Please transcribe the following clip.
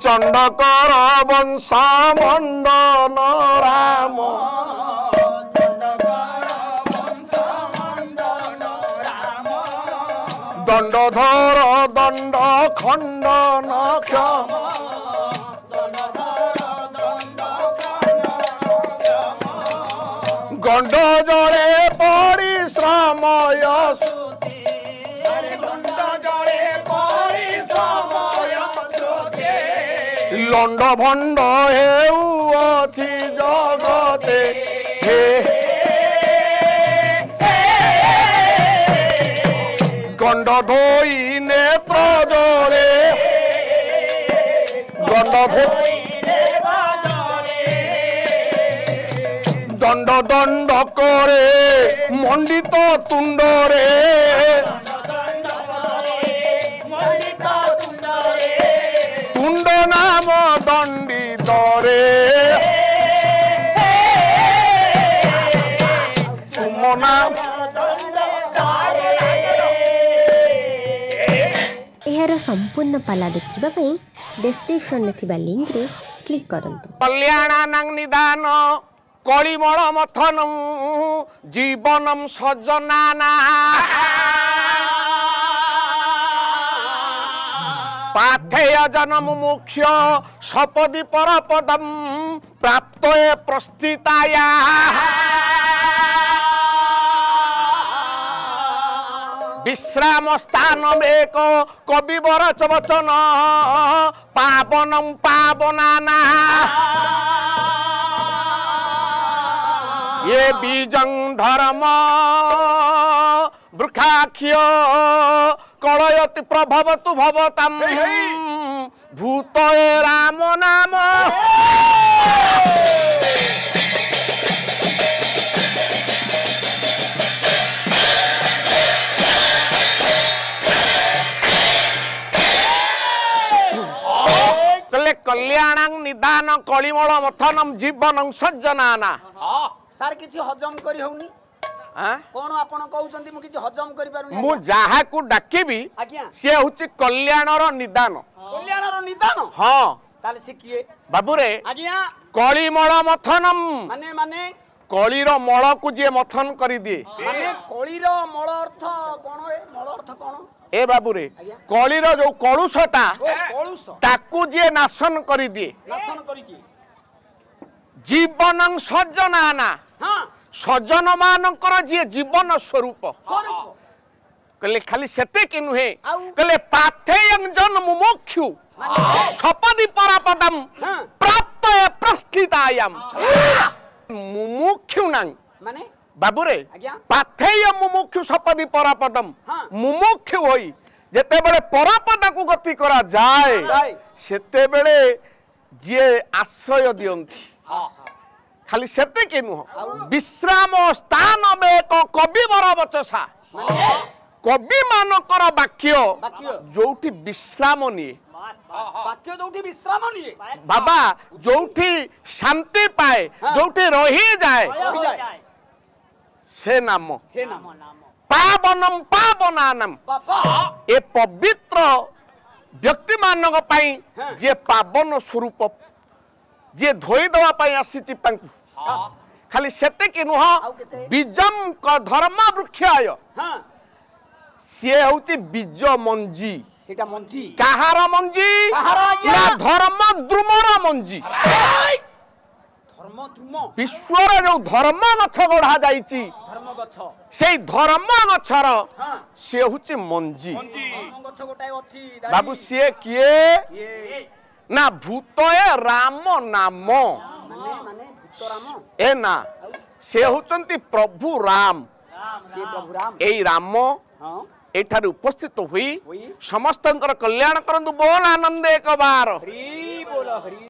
चंडकर वंश मंडन राम दंडधर दंड खंडन क्षम गंड जड़े परिश्रमय लंड भंड हेउछि जगते हे गंड धोई नेत्र जले गंड दंड दंड करे मंडित तुंडरे तुंड नाम दंडित रे तुम नाम यार संपूर्ण पाला देखिबा पई डिस्क्रिप्शन में थिबा लिंक रे क्लिक करंतु। कल्याणानां निदान कलिमल मथनं जीवनं सज्जनाना पाथेय जन्म मुख्य सपदि परपदं प्राप्तये प्रस्थिताया विश्राम स्थान एक कविवर वचन पावनं पावनाना ये बीजं धर्म वृक्षाख्य कलयति प्रभवतु भवतां भूतये राम नाम कल्याणां निदान कलिमल मथनं जीवनं सज्जनाना सार किछि हजम करी होउनी कोन आपण कहउचंती मु किछि हजम करी पारुनी मु जाहा को डाकेबी आज्ञा से होछि कल्याणर निदान हां ताले से किए बाबू रे आज्ञा कलिमल मथनम माने माने कलिर मल को जे मथन करी दिए माने कलिर मल अर्थ कोन रे मल अर्थ कोन ए बाबू रे कलिर जो कलुषता कलुष ताकू जे नाशन करी दिए नाशन करी की जीवनं सज्जनाना हां सज्जन मानकर जे जीवन स्वरूप कहले खाली सेते कि नुहे कहले पाथेयं जन्म मुमुक्षु सपदि परपदं प्राप्त प्रस्थितायाम मुमुक्षु नंग माने बाबू रे पाथेय मुमुक्षु सपदि परपदम मुमुक्षु होई जेते बेले परपद को गति करा जाए सेते बेले जे आश्रय दियंती खाली सेते के नुह विश्राम स्थान में एक कविवर वचसा कवि मानकर वाक्य जोठी विश्राम निये वाक्य जोठी विश्राम निये बाबा जोठी शांति पाए जोठी रही जाए से नाम पावनम पावनानम ए पवित्र व्यक्ति मानक पाई जे पावन स्वरूप जे धोई दवा पाई आसीची तांकु खाली सेते कि नुह बीजम क धर्म वृक्षाय से होची बीज मंजी सेटा मंजी काहार मंजी ना धर्म द्रुमर मंजी धर्म द्रुम विश्वर जो धर्म गछ गढ़ा जाईची धर्म गछ सेई धर्म गछर से होची मंजी धर्म गछ गोटाय अछि बाबू से किए ना भूतये राम नाम माने माने भूत राम ए ना से होचंती प्रभु राम से प्रभु राम एई राम हां एठार उपस्थित हुई समस्तंकर कल्याण करंतु बोल आनंद एक बार हरि बोल हरि